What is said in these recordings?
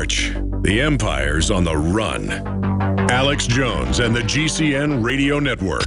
march. The empire's on the run. Alex Jones and the GCN Radio Network.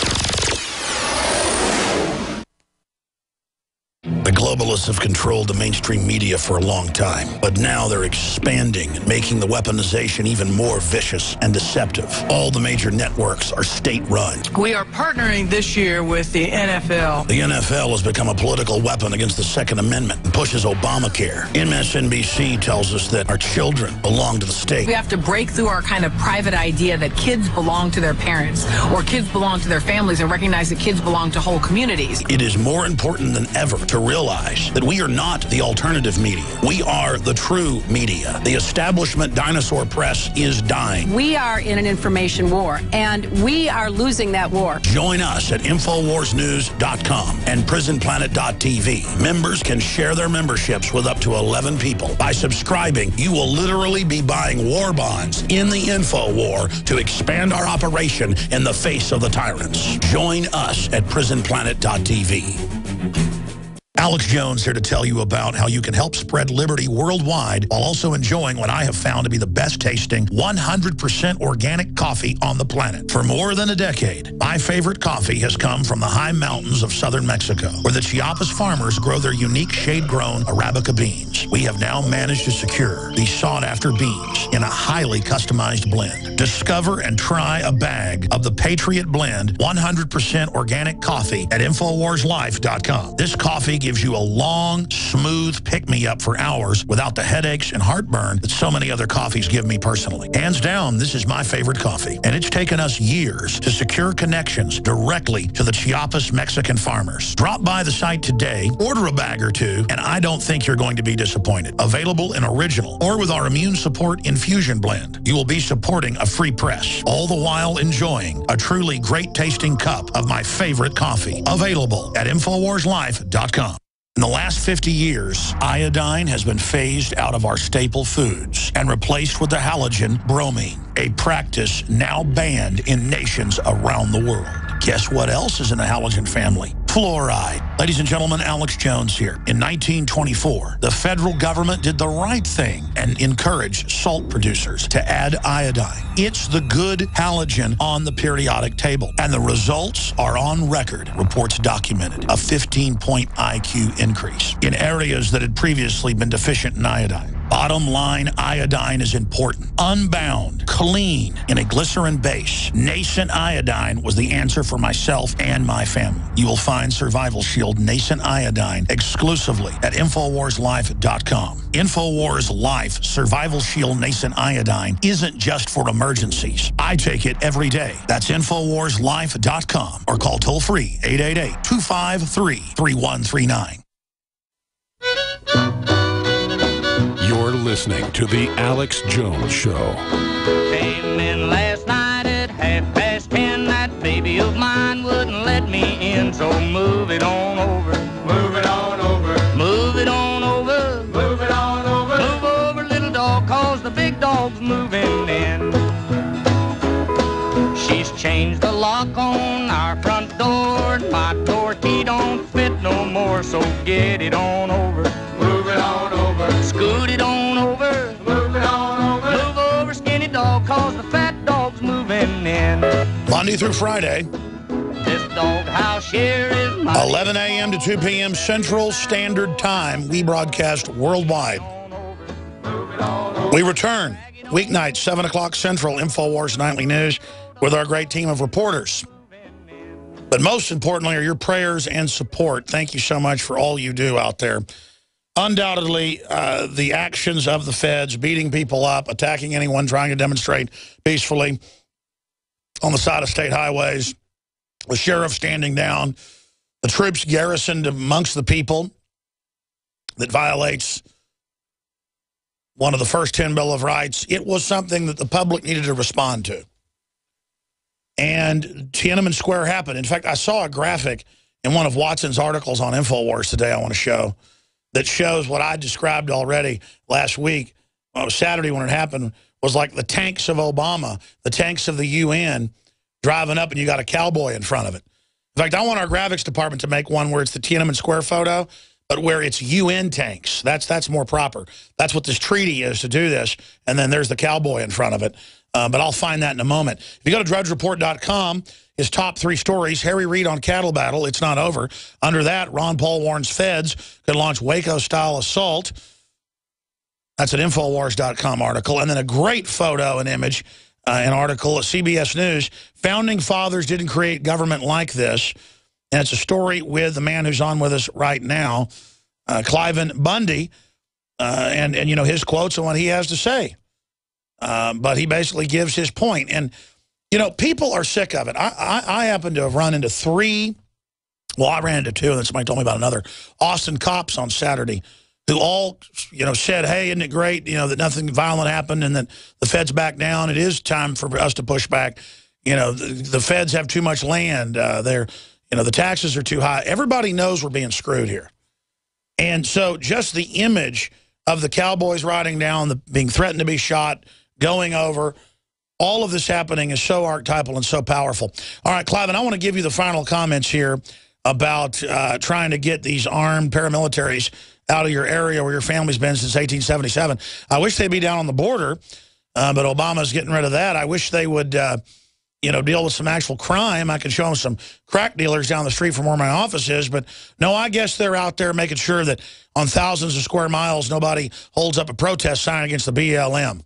The globalists have controlled the mainstream media for a long time, but now they're expanding and making the weaponization even more vicious and deceptive. All the major networks are state-run. We are partnering this year with the NFL. The NFL has become a political weapon against the Second Amendment and pushes Obamacare. MSNBC tells us that our children belong to the state. We have to break through our kind of private idea that kids belong to their parents or kids belong to their families and recognize that kids belong to whole communities. It is more important than ever to realize that we are not the alternative media. We are the true media. The establishment dinosaur press is dying. We are in an information war, and we are losing that war. Join us at InfoWarsNews.com and PrisonPlanet.tv. Members can share their memberships with up to 11 people. By subscribing, you will literally be buying war bonds in the info war to expand our operation in the face of the tyrants. Join us at PrisonPlanet.tv. Alex Jones here to tell you about how you can help spread liberty worldwide while also enjoying what I have found to be the best tasting 100% organic coffee on the planet. For more than a decade, my favorite coffee has come from the high mountains of southern Mexico, where the Chiapas farmers grow their unique shade-grown Arabica beans. We have now managed to secure these sought-after beans in a highly customized blend. Discover and try a bag of the Patriot Blend 100% organic coffee at InfoWarsLife.com. This coffee gives you a long, smooth pick-me-up for hours without the headaches and heartburn that so many other coffees give me personally. Hands down, this is my favorite coffee, and it's taken us years to secure connections directly to the Chiapas Mexican farmers. Drop by the site today, order a bag or two, and I don't think you're going to be disappointed. Available in original or with our Immune Support Infusion Blend. You will be supporting a free press, all the while enjoying a truly great-tasting cup of my favorite coffee. Available at InfoWarsLife.com. In the last 50 years, iodine has been phased out of our staple foods and replaced with the halogen bromine, a practice now banned in nations around the world. Guess what else is in the halogen family? Fluoride. Ladies and gentlemen, Alex Jones here. In 1924, the federal government did the right thing and encouraged salt producers to add iodine. It's the good halogen on the periodic table, and the results are on record. Reports documented a 15-point IQ increase in areas that had previously been deficient in iodine. Bottom line, iodine is important. Unbound, clean, in a glycerin base. Nascent iodine was the answer for myself and my family. You will find Survival Shield Nascent Iodine exclusively at InfoWarsLife.com. InfoWars Life Survival Shield Nascent Iodine isn't just for emergencies. I take it every day. That's InfoWarsLife.com or call toll-free 888-253-3139. You're listening to The Alex Jones Show. Came in last night at 10:30. That baby of mine wouldn't let me in, so move it on over. Move it on over. Move it on over. Move it on over. Move over, little dog, cause the big dog's moving in. She's changed the lock on our front door. My door key don't fit no more, so get it on over. Move it on over. Scoot it on over. Move it on over. Move over, skinny dog, cause the fat dog's moving in. Monday through Friday, This doghouse here is my 11 a.m. to 2 p.m. Central Standard Time. We broadcast worldwide. We return weeknight, 7 o'clock Central, InfoWars Nightly News, with our great team of reporters. But most importantly are your prayers and support. Thank you so much for all you do out there. Undoubtedly, the actions of the feds, beating people up, attacking anyone trying to demonstrate peacefully on the side of state highways, the sheriff standing down, the troops garrisoned amongst the people that violates one of the first 10 Bill of Rights. It was something that the public needed to respond to. And Tiananmen Square happened. In fact, I saw a graphic in one of Watson's articles on InfoWars today I want to show that shows what I described already last week. Saturday when it happened was like the tanks of Obama, the tanks of the UN driving up and you got a cowboy in front of it. In fact, I want our graphics department to make one where it's the Tiananmen Square photo, but where it's UN tanks. That's more proper. That's what this treaty is to do this, and then there's the cowboy in front of it. But I'll find that in a moment. If you go to DrudgeReport.com, his top 3 stories, Harry Reid on cattle battle, it's not over. Under that, Ron Paul warns feds could launch Waco-style assault. That's an Infowars.com article. And then a great photo and image, an article at CBS News. Founding fathers didn't create government like this. And it's a story with the man who's on with us right now, Cliven Bundy, and you know, his quotes and what he has to say. But he basically gives his point. And, you know, people are sick of it. I happen to have run into 3, well, I ran into 2, and then somebody told me about another, Austin cops on Saturday, who all, you know, said, hey, isn't it great, you know, that nothing violent happened and that the feds back down. It is time for us to push back. You know, the feds have too much land. You know, the taxes are too high. Everybody knows we're being screwed here. And so just the image of the cowboys riding down, being threatened to be shot, going over, all of this happening is so archetypal and so powerful. All right, Cliven, I want to give you the final comments here about trying to get these armed paramilitaries out of your area where your family's been since 1877. I wish they'd be down on the border, but Obama's getting rid of that. I wish they would, you know, deal with some actual crime. I could show them some crack dealers down the street from where my office is. But no, I guess they're out there making sure that on thousands of square miles, nobody holds up a protest sign against the BLM.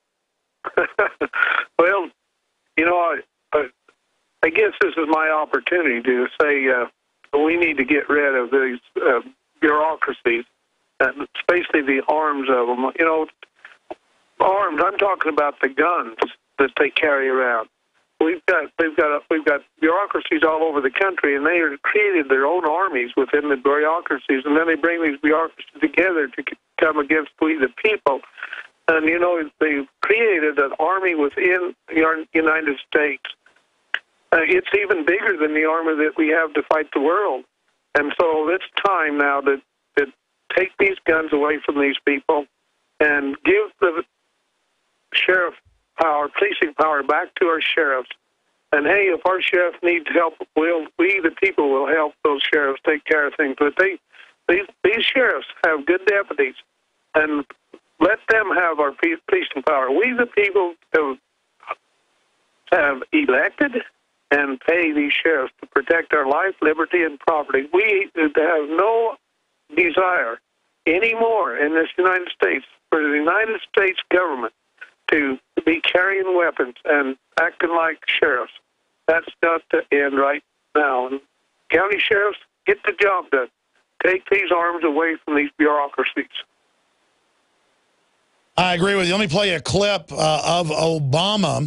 Well, you know, I guess this is my opportunity to say we need to get rid of these bureaucracies, especially the arms of them. You know, arms, I'm talking about the guns that they carry around. We've got bureaucracies all over the country, and they have created their own armies within the bureaucracies, and then they bring these bureaucracies together to come against we the people. And, you know, they've created an army within the United States. It's even bigger than the army that we have to fight the world. And so it's time now to take these guns away from these people and give the sheriff power, policing power, back to our sheriffs. And, hey, if our sheriff needs help, we the people will help those sheriffs take care of things. But these sheriffs have good deputies, and let them have our policing power. We, the people, have elected and pay these sheriffs to protect our life, liberty, and property. We have no desire anymore in this United States for the United States government to be carrying weapons and acting like sheriffs. That's got to end right now. And county sheriffs, get the job done. Take these arms away from these bureaucracies. I agree with you. Let me play a clip of Obama,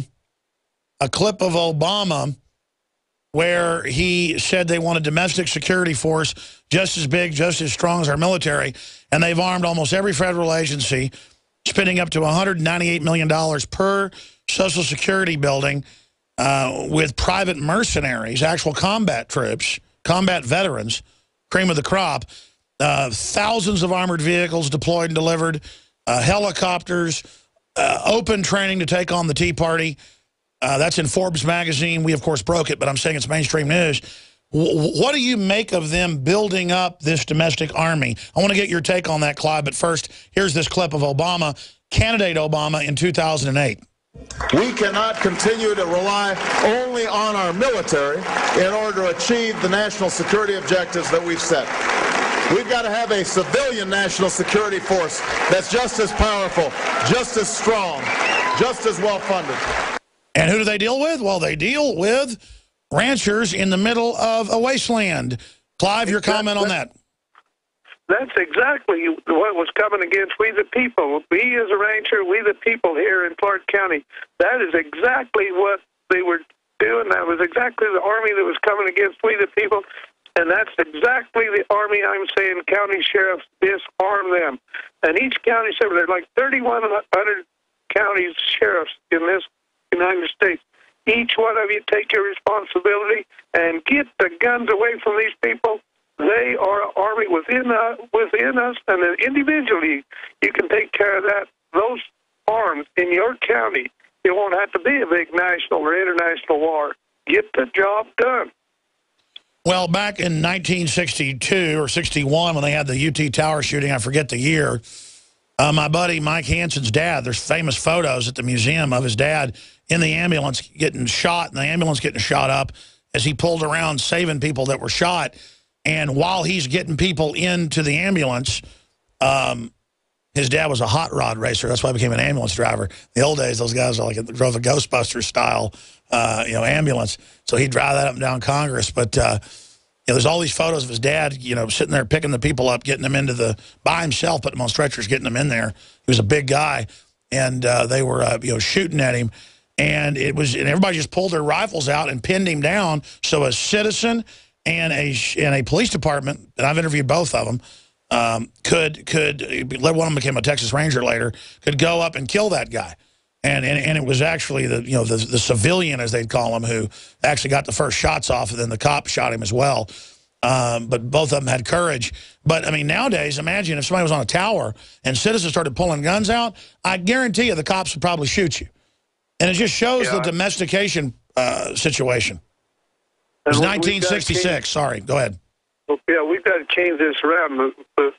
where he said they want a domestic security force just as big, just as strong as our military, and they've armed almost every federal agency, spending up to $198 million per Social Security building with private mercenaries, actual combat troops, combat veterans, cream of the crop, thousands of armored vehicles deployed and delivered, helicopters, open training to take on the Tea Party. That's in Forbes magazine. We, of course, broke it, but I'm saying it's mainstream news. What do you make of them building up this domestic army? I want to get your take on that, Clive, but first, here's this clip of Obama, candidate Obama in 2008. We cannot continue to rely only on our military in order to achieve the national security objectives that we've set. We've got to have a civilian national security force that's just as powerful, just as strong, just as well-funded. And who do they deal with? Well, they deal with ranchers in the middle of a wasteland. Clive, your comment on that? That's exactly what was coming against we the people. We as a rancher, we the people here in Clark County. That is exactly what they were doing. That was exactly the army that was coming against we the people. And that's exactly the army I'm saying county sheriffs disarm them. And each county sheriff, there's like 3,100 county sheriffs in this United States. Each one of you take your responsibility and get the guns away from these people. They are an army within us, and then individually you can take care of that. Those arms in your county, it won't have to be a big national or international war. Get the job done. Well, back in 1962 or 61, when they had the UT Tower shooting, I forget the year, my buddy Mike Hansen's dad, there's famous photos at the museum of his dad in the ambulance getting shot, and the ambulance getting shot up as he pulled around saving people that were shot. And while he's getting people into the ambulance, his dad was a hot rod racer. That's why he became an ambulance driver. In the old days, those guys were drove a Ghostbusters style ambulance. So he'd drive that up and down Congress. But there's all these photos of his dad, sitting there picking the people up, getting them into by himself, putting them on stretchers, getting them in there. He was a big guy, and they were shooting at him, and everybody just pulled their rifles out and pinned him down. So a citizen and a police department, and I've interviewed both of them, one of them became a Texas Ranger later, could go up and kill that guy. And it was actually the civilian, as they'd call him, who actually got the first shots off, and then the cop shot him as well. But both of them had courage. But, I mean, nowadays, imagine if somebody was on a tower and citizens started pulling guns out, I guarantee you the cops would probably shoot you. And it just shows the domestication situation. It was 1966. Sorry, go ahead. Yeah, we've got to change this around.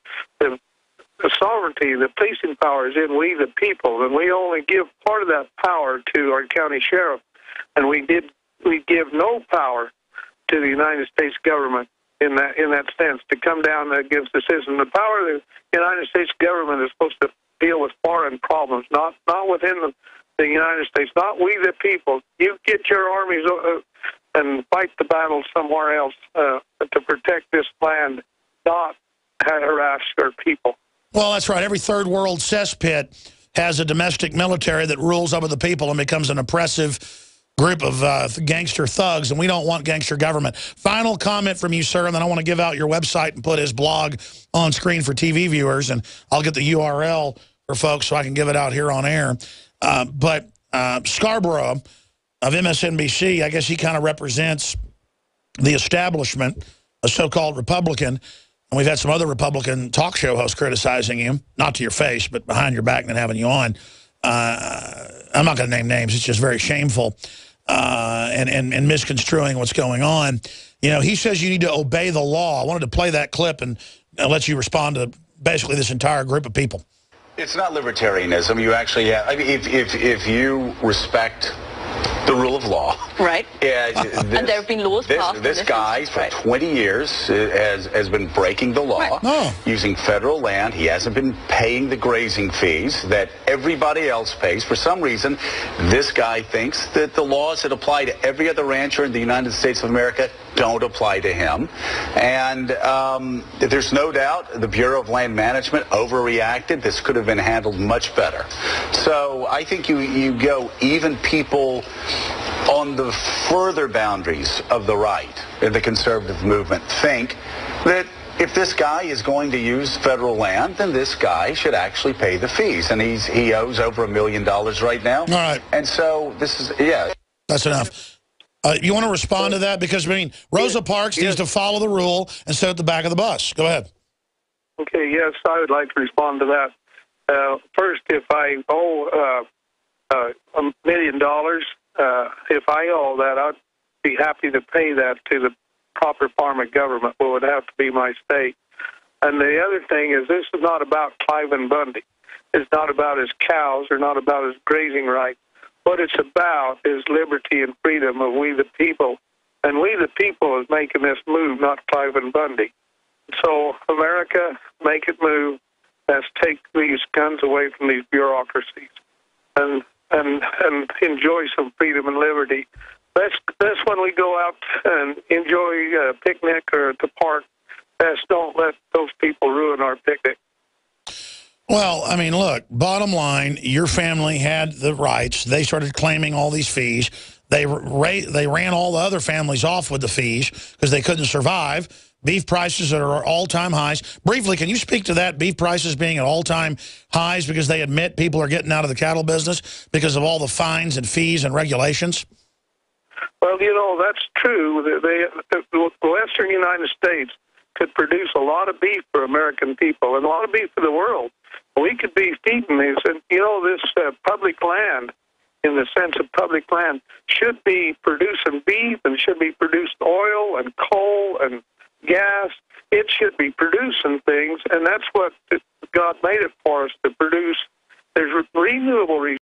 The sovereignty, the policing power is in we the people, and we only give part of that power to our county sheriff, and we give no power to the United States government in that sense to come down against the citizen. The power of the United States government is supposed to deal with foreign problems, not within the United States, not we the people. You get your armies and fight the battle somewhere else to protect this land, not harass our people. Well, that's right. Every third world cesspit has a domestic military that rules over the people and becomes an oppressive group of gangster thugs, and we don't want gangster government. Final comment from you, sir, and then I want to give out your website and put his blog on screen for TV viewers, and I'll get the URL for folks so I can give it out here on air. But Scarborough of MSNBC, I guess he kind of represents the establishment, a so-called Republican. And we've had some other Republican talk show hosts criticizing him, not to your face, but behind your back and having you on. I'm not going to name names. It's just very shameful and misconstruing what's going on. He says you need to obey the law. I wanted to play that clip and let you respond to basically this entire group of people. It's not libertarianism. You actually have, if you respect the rule of law. Right. And there have been laws passed. This guy, for 20 years, has been breaking the law, using federal land. He hasn't been paying the grazing fees that everybody else pays. For some reason, this guy thinks that the laws that apply to every other rancher in the United States of America don't apply to him. And there's no doubt the Bureau of Land Management overreacted. This could have been handled much better. So I think you go, even people on the further boundaries of the right in the conservative movement think that if this guy is going to use federal land, then this guy should actually pay the fees. And he owes over $1 million right now. All right. And so this is, That's enough. You want to respond to that? Because, Rosa Parks needs to follow the rule and sit at the back of the bus. Go ahead. Okay, yes, I would like to respond to that. First, if I owe $1 million, if I owe that, I'd be happy to pay that to the proper form of government, what would have to be my state. And the other thing is, this is not about Cliven Bundy. It's not about his cows or not about his grazing rights. What it's about is liberty and freedom of we the people. And we the people is making this move, not Cliven Bundy. So, America, make it move. Let's take these guns away from these bureaucracies and enjoy some freedom and liberty. That's when we go out and enjoy a picnic or at the park. Don't let those people ruin our picnic. Well, look, bottom line, your family had the rights. They started claiming all these fees. They ran all the other families off with the fees because they couldn't survive. Beef prices are all-time highs. Briefly, can you speak to that, beef prices being at all-time highs because they admit people are getting out of the cattle business because of all the fines and fees and regulations? Well, that's true. The western United States could produce a lot of beef for American people and a lot of beef for the world. We could be feeding these. And, this public land in the sense of public land, should be producing beef and should be producing oil and coal and gas. It should be producing things, and that's what God made it for us to produce. There's renewable